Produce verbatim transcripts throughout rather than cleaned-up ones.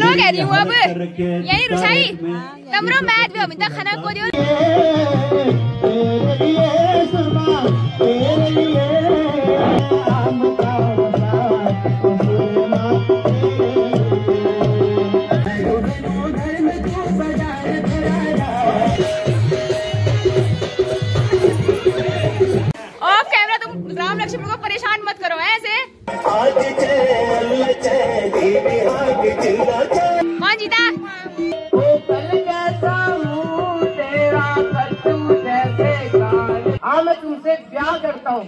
रो कह रही हूँ अब यही रुसाई तमरो मैच भी अमिता खाना को दियो। ऑफ कैमरा, तुम राम लक्ष्मण को परेशान मत करो ऐसे। कौन जीता? हाँ मैं तुमसे प्यार करता हूँ।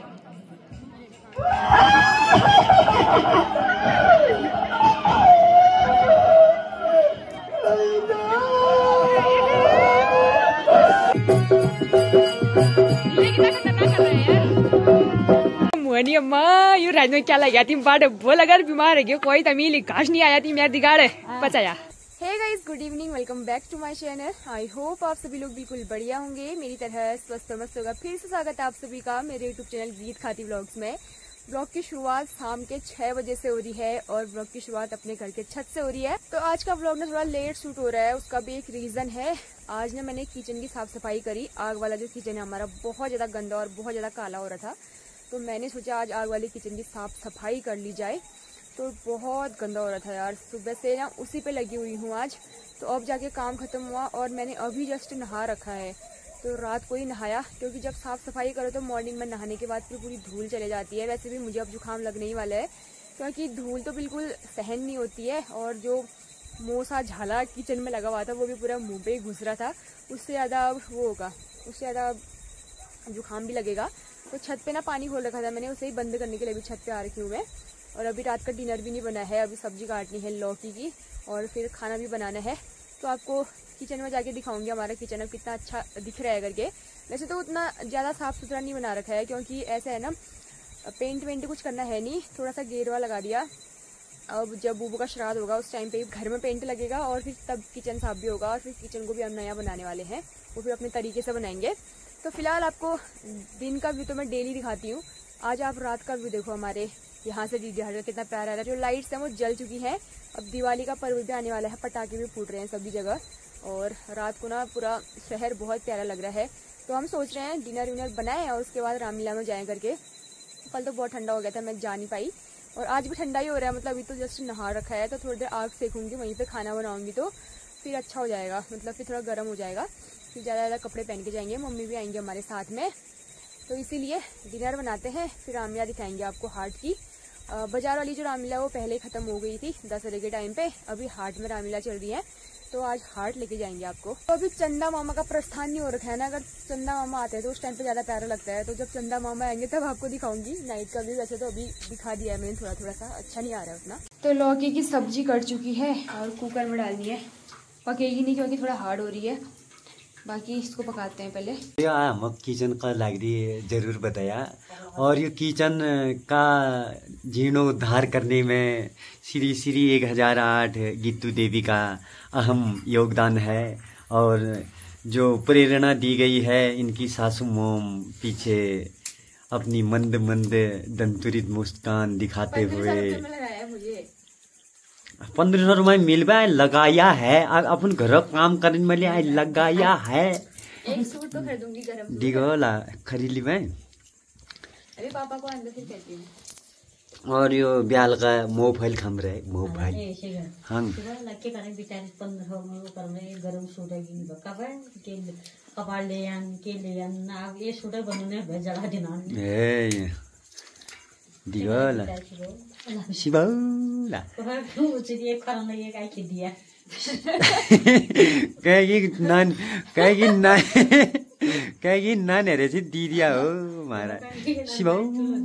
मोहनी अम्मा यू राज में क्या लगा थी बाट बोल अगर बीमार है क्यों कोई तमील घास नहीं आया थी मेरा दिगाड़ बचाया। Hey guys, good evening, welcome back to my channel. I hope आप सभी लोग बिल्कुल बढ़िया होंगे, मेरी तरह स्वस्थ मस्त होगा। फिर से स्वागत है आप सभी का मेरे यूट्यूब चैनल गीत खाती व्लॉग्स में। ब्लॉग की शुरुआत शाम के छह बजे से हो रही है और ब्लॉग की शुरुआत अपने घर के छत से हो रही है। तो आज का ब्लॉग ना थोड़ा लेट शूट हो रहा है, उसका भी एक रीजन है। आज ना मैंने किचन की साफ सफाई करी। आग वाला जो किचन है हमारा बहुत ज्यादा गंदा और बहुत ज्यादा काला हो रहा था, तो मैंने सोचा आज आग वाली किचन की साफ सफाई कर ली जाए। तो बहुत गंदा हो रहा था यार, सुबह से ना उसी पे लगी हुई हूँ आज। तो अब जाके काम खत्म हुआ और मैंने अभी जस्ट नहा रखा है। तो रात को ही नहाया, क्योंकि जब साफ सफाई करो तो मॉर्निंग में नहाने के बाद फिर पूरी धूल चले जाती है। वैसे भी मुझे अब जुकाम लगने ही वाला है, क्योंकि धूल तो बिल्कुल सहन नहीं होती है। और जो मोसा झाला किचन में लगा हुआ था वो भी पूरा मुँह पे ही घुस रहा था। उससे ज़्यादा वो होगा, उससे ज़्यादा जुकाम भी लगेगा। तो छत पे ना पानी खोल रखा था मैंने, उसे ही बंद करने के लिए अभी छत पे आ रखी हूँ मैं। और अभी रात का डिनर भी नहीं बना है, अभी सब्जी काटनी है लौकी की और फिर खाना भी बनाना है। तो आपको किचन में जाके दिखाऊंगी हमारा किचन अब कितना अच्छा दिख रहा है करके। वैसे तो उतना ज़्यादा साफ़ सुथरा नहीं बना रखा है, क्योंकि ऐसा है ना, पेंट वेंट कुछ करना है नहीं, थोड़ा सा गेरवा लगा दिया। अब जब बूबू का श्राद्ध होगा उस टाइम पे घर में पेंट लगेगा और फिर तब किचन साफ भी होगा। और फिर किचन को भी हम नया बनाने वाले हैं, वो फिर अपने तरीके से बनाएंगे। तो फिलहाल आपको दिन का व्यू तो मैं डेली दिखाती हूँ। आज आप रात का व्यू देखो हमारे यहाँ से डीडी हट कितना प्यारा आ रहा है। जो लाइट्स हैं वो जल चुकी हैं। अब दिवाली का पर्व भी आने वाला है, पटाखे भी फूट रहे हैं सभी जगह और रात को ना पूरा शहर बहुत प्यारा लग रहा है। तो हम सोच रहे हैं डिनर विनर बनाएं और उसके बाद रामलीला में जाएं करके। कल तो बहुत ठंडा हो गया था, मैं जा नहीं पाई और आज भी ठंडा ही हो रहा है। मतलब अभी तो जस्ट नहा रखा है, तो थोड़ी देर आग सेकूंगी, वहीं पर खाना बनाऊंगी तो फिर अच्छा हो जाएगा, मतलब फिर थोड़ा गर्म हो जाएगा। फिर ज़्यादा ज़्यादा कपड़े पहन के जाएंगे, मम्मी भी आएंगे हमारे साथ में। तो इसीलिए डिनर बनाते हैं, फिर रामलीला दिखाएंगे आपको हाट की। बाजार वाली जो रामलीला वो पहले ख़त्म हो गई थी दस बजे के टाइम पे, अभी हाट में रामलीला चल रही है, तो आज हाट लेके जाएंगे आपको। तो अभी चंदा मामा का प्रस्थान नहीं हो रखा है ना, अगर चंदा मामा आते हैं तो उस टाइम पे ज़्यादा प्यारा लगता है। तो जब चंदा मामा आएंगे तब आपको दिखाऊंगी नाइट का भी। वैसे तो अभी दिखा दिया है मैंने थोड़ा थोड़ा सा, अच्छा नहीं आ रहा है उतना। तो लौकी की सब्जी कट चुकी है और कुकर में डालनी है, पकेगी नहीं क्योंकि थोड़ा हार्ड हो रही है। बाकी इसको पकाते हैं पहले। हम किचन का लाग रही जरूर बताया। और ये किचन का जीर्णोद्धार करने में श्री श्री एक हजार आठ गीतू देवी का अहम योगदान है। और जो प्रेरणा दी गई है इनकी सासू मोम पीछे अपनी मंद मंद दंतुरित मुस्कान दिखाते हुए पंद्रह सौ रुपये मिलवा लगाया है। अपन घर काम करने में लिए लगाया है। एक सूट तो खरीदूंगी गरम दिगोला खरीद ली मैं। अरे पापा को अंदर फिर कहती हूँ। और यो ब्याल का मोबाइल खम रहे मोबाइल हाँ लगे करे बेचारे पंद्रह में करने गरम सूट है गिन कपड़े के कपड़ ले आन के ले आन अब ये सूट बनने भेजला दिना ए दिगोला शिबाला मुझे ये खाना ये काय के दिया कहेगी नान कहेगी नान कहेगी नान हेरे चाहिँ दिदिया हो मारा शिबाउ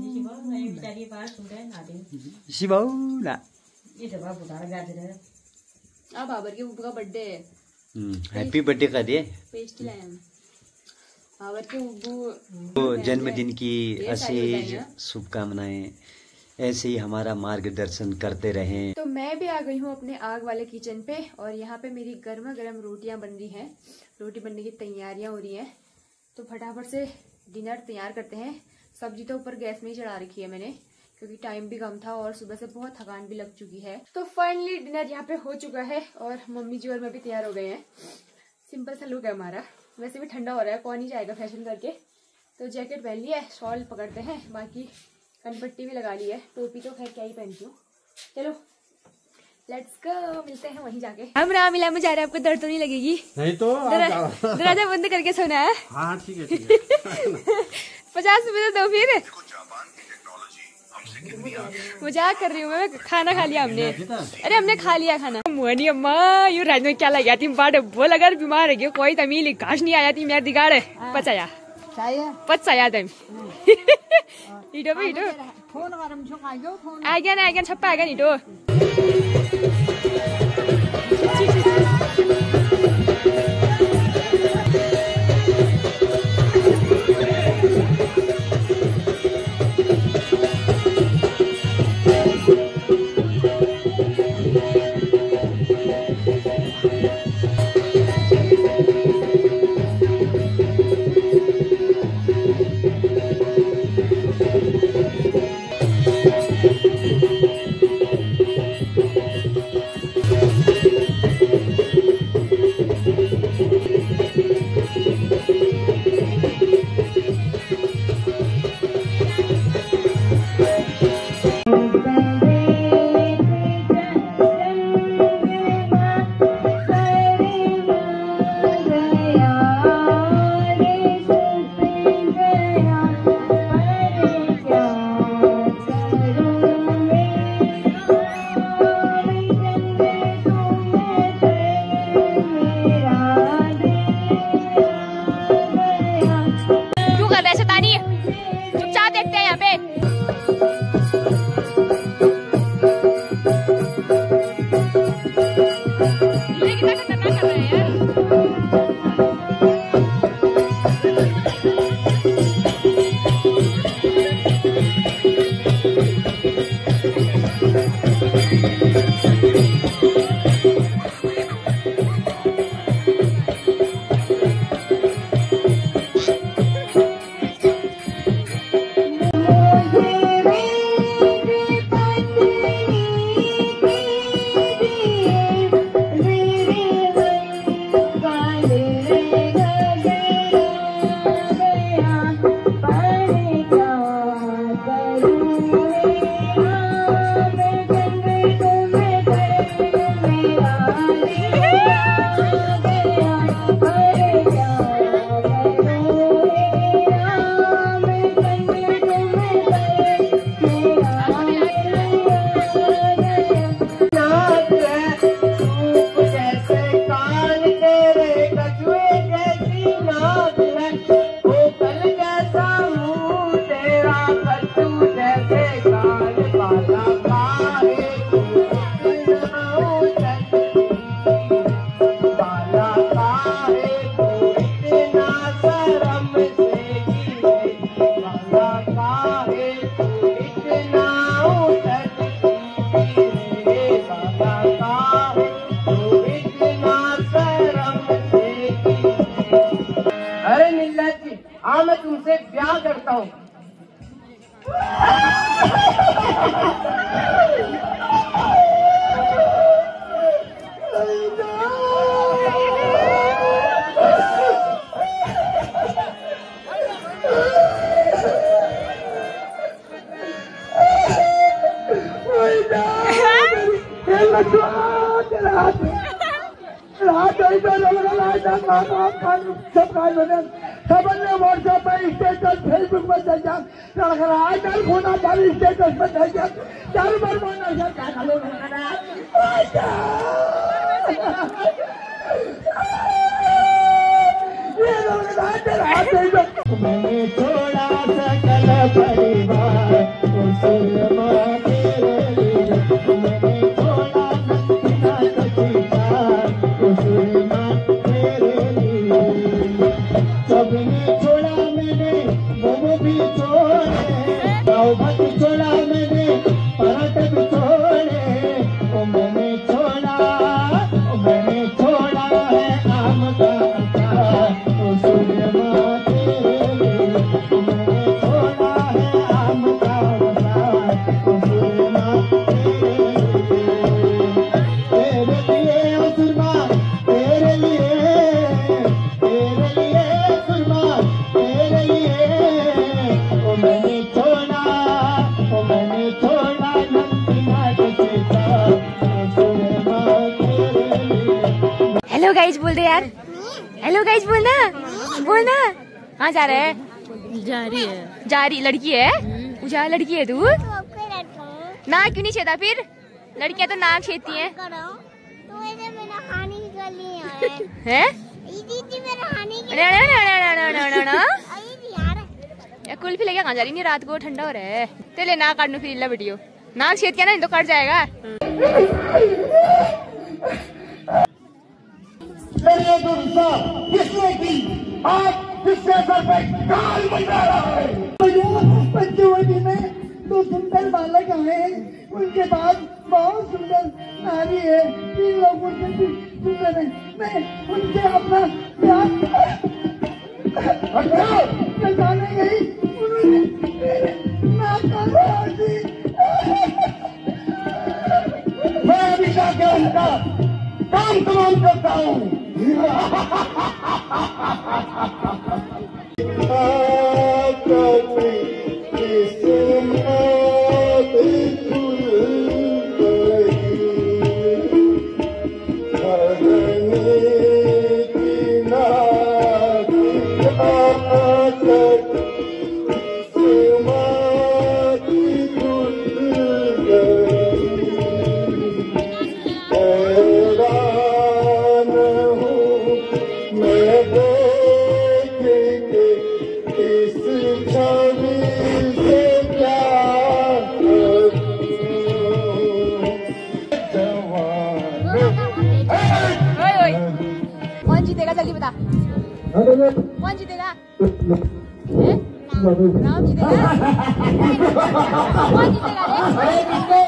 शिबाउला ये तो बाबू दार गाजर अब बाबर के बुब्बू का बर्थडे है। हम्म हैप्पी बर्थडे कर दिए पेस्ट लाया बाबर के बुब्बू तो जन्मदिन की असीज शुभकामनाएं ऐसे ही हमारा मार्गदर्शन करते रहें। तो मैं भी आ गई हूँ अपने आग वाले किचन पे और यहाँ पे मेरी गर्मा गर्म रोटियाँ बन रही हैं। रोटी बनने की तैयारियाँ हो रही हैं, तो फटाफट से डिनर तैयार करते हैं। सब्जी तो ऊपर गैस में ही चढ़ा रखी है मैंने, क्योंकि टाइम भी कम था और सुबह से बहुत थकान भी लग चुकी है। तो फाइनली डिनर यहाँ पे हो चुका है और मम्मी जी और मैं भी तैयार हो गए हैं। सिंपल सा लुक है हमारा। वैसे भी ठंडा हो रहा है, कौन ही जाएगा फैशन करके। तो जैकेट पहन लिया है, शॉल पकड़ते हैं, बाकी कनपट्टी भी लगा ली है, टोपी तो खैर क्या ही पहनती हूँ। चलो लेट्स गो, मिलते हैं वहीं जाके। हम राम मिला मुझे, आपको दर्द तो नहीं लगेगी? नहीं तो दरवाजा बंद करके सोना है। हाँ ठीक है ठीक है। पचास रुपए तो दो फिर। मजाक कर रही हूँ मैं, खाना खा लिया हमने। अरे हमने खा लिया खाना। मोहनी अम्मा यू राज में क्या लग गया थी बाट बोल, अगर बीमार है कोई तमील घास नहीं आया थी मेरे दिगाड़ पचाया पचाया तुम इटो पे इटो आ गया ना आ गया छप्पा आ गया इटो। हाँ मैं तुमसे ब्याह करता हूँ। व्हाट्सएप पे स्टेटस फेसबुक पे चल जा आजकल खोना बारी स्टेटस पे चल जा चार बार बोलना मैंने छोड़ा सकल परिवार छोड़ा मैंने पराठ भी छोड़े, ओ मैंने छोड़ा, ओ मैंने छोड़ा है हेलो गाइज बोल दे यार, हेलो गाइज बोलना, बोलना। कहाँ जा रहे है? जा रही है, जा रही लड़की है। उजा लड़की है तू? नाक क्यों नहीं छेदा फिर? लड़कियां तो नाक छेदती हैं। हैं? कुल्फी लेके कहाँ जा रही? नहीं रात को ठंडा हो रहा है। तेरे नाक काटनू फिर इल्ला वीडियो नाक छेद के ना तो कट जाएगा। किसने की आप किससे सर पे काल बजा रहा है? पंचवटी में दो सुंदर बालक आए, उनके बाद बहुत सुंदर नारी है, तीन लोग उनसे भी सुंदर है। मैं उनसे अपना प्यार बताने गई, उन्होंने मेरे नाक काट दी। मैं अभी जाके उनका काम तमाम करता हूँ। जल्दी बता कौन जीतेगा? राम जीतेगा? कौन जीतेगा?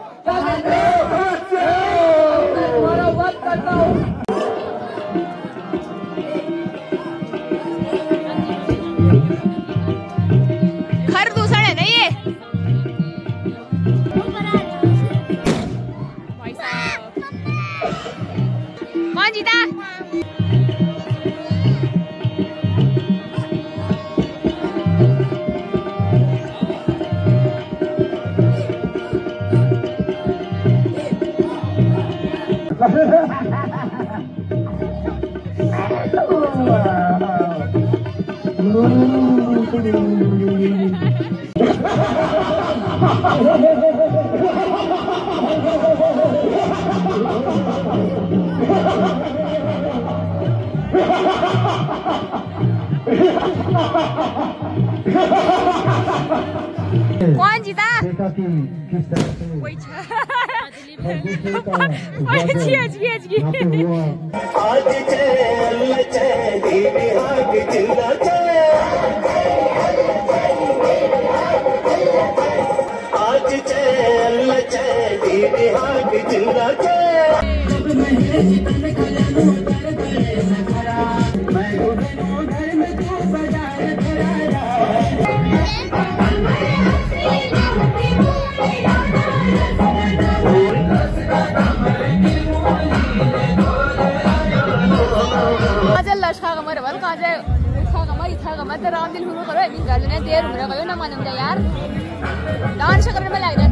खर दूसरा है ना ये। कौन जीता? कौन जीता? राम दिल हुनु करो एमिन गर्दैन देर हुँदा गयो नमानौँ यार डांस करने में लग जाए।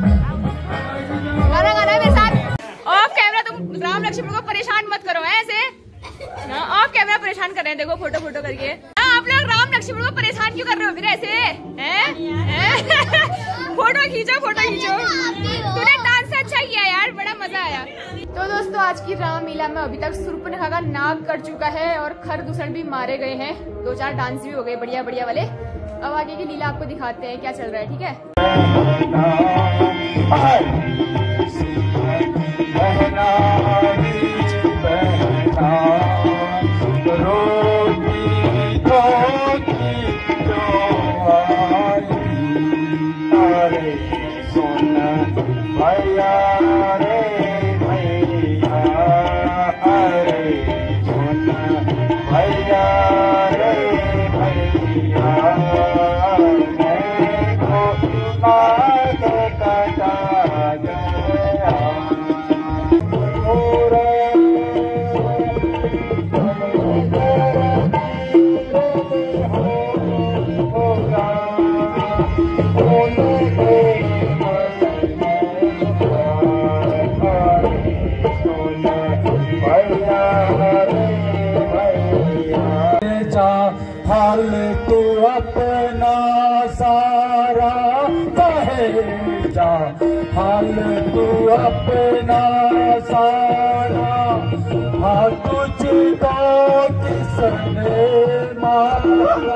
गाना गाना मेरे साथ। ऑफ कैमरा तुम राम लक्ष्मण को परेशान मत करो ऐसे। ऑफ कैमरा परेशान कर रहे हैं, देखो फोटो फोटो करके। आप लोग राम लक्ष्मण को परेशान क्यों कर रहे हो फिर ऐसे हैं? फोटो खींचो फोटो खींचो। तूने डांस अच्छा किया यार, बड़ा मजा आया। तो दोस्तों आज की रामलीला में अभी तक शूर्पणखा का नाक कट चुका है और खरदूषण भी मारे गए हैं, दो चार डांस भी हो गए बढ़िया बढ़िया वाले। अब आगे की लीला आपको दिखाते हैं क्या चल रहा है, ठीक है? भैया सारा हाँ तुझे तो किसने मारा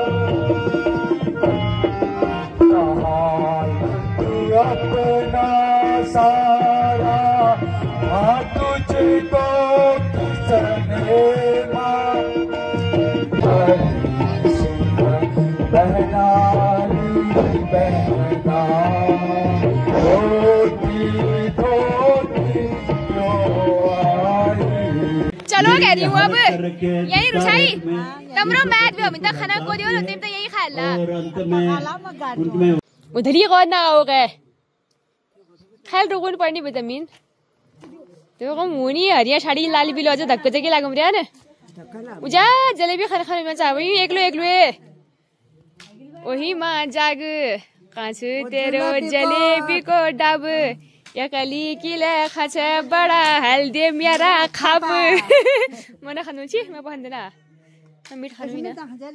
अपना सारा हाँ तुझे तो किसने मारा बहना बहना चलो कह रही हूँ अब यही रुसाई तमरो मैच भी हम तक खाना को दियो तुम तो यही खा ला उधर ही कौन ना हो गए खाल रोकन पर्ने भयो जमीन त्यो मुनी हरिया साडी लाली बिलो अझ धक्को चाहिँ के लागौँ रे न उजा जलेबी खाना खाने मन चाह एक्लो एक्लो ओही मा जाग कहाँ छु तेरो जलेबी को डाब एकली किले खाछ बडा हाल्दे मेरा खाप म नखानु छि म भन्दैन मिठ खानु हैन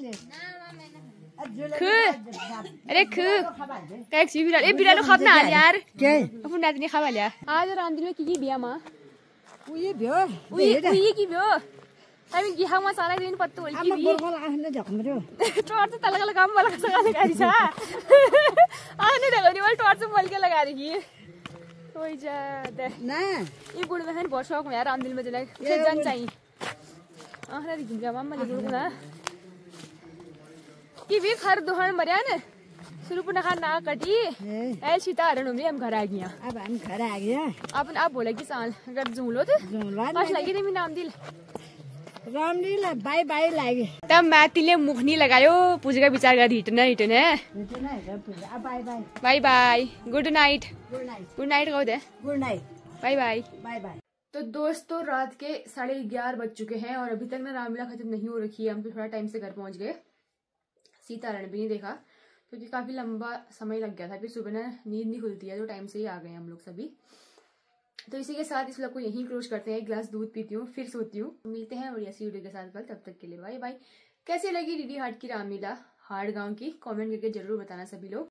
खु अरे खु काय छि बिरालो ए बिरालो खाप न हाल यार के अपन नातिनी खाब हाल्या आज रामदिन में की की बियामा उही भ्यो उही उही की भ्यो हामी गिहामा सारा दिन पत्तो होल की भी बोल आने झक्मरो टॉर्च त लगा लगा मला कसं गाली गाडी छ आने देखो वाल टॉर्च बोल के लगा रही ओइ जा दे ना ई गुड में वर्षा को यार रामदिन में जला के जान चाहिए आखरा दिख जा मम्मा ले गुड ना की भी खर दोहन मरिया ने शुरू पुनः खा ना कटी ए सीता हरण हमरे हम घर आ गया अब हम घर आ गया अपन आप बोला कि साल अगर जुमलो थे जुमला पास लगी नहीं नाम दिल रामलीला बाई बाई लागे तब मैथिले मुखनी लगायो पूजा विचार कर हिटने हिटने bye bye bye bye good night good night good night कहो दे good night bye bye bye bye. तो दोस्तों रात के साढ़े ग्यारह बज चुके हैं और अभी तक ना रामलीला खत्म नहीं हो रखी है। हम तो थोड़ा टाइम से घर पहुंच गए, सीतारण भी नहीं देखा क्योंकि तो काफी लंबा समय लग गया था। फिर सुबह ना नींद नहीं खुलती है तो टाइम से ही आ गए हम लोग सभी। तो इसी के साथ इस व्लॉग को यहीं क्लोज करते हैं। एक गिलास दूध पीती हूँ फिर सोती हूँ। मिलते हैं और ऐसी वीडियो के साथ कल, तब तक के लिए बाय बाय। कैसे लगी दीदी हाट की रामलीला हाड़ गांव की कमेंट करके जरूर बताना सभी लोग।